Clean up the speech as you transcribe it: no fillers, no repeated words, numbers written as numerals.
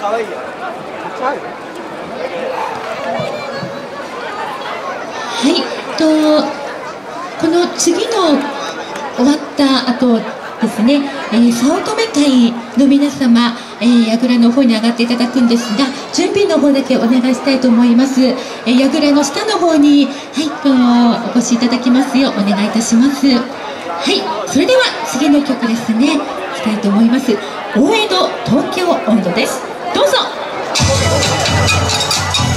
はい、この次の終わった後ですね、早乙女会の皆様、櫓の方に上がっていただくんですが、準備の方だけお願いしたいと思います。櫓の下の方に、はい、お越しいただきますようお願いいたします。はい、それでは次の曲ですね、いきたいと思います。大江戸東京音頭です。どうぞ。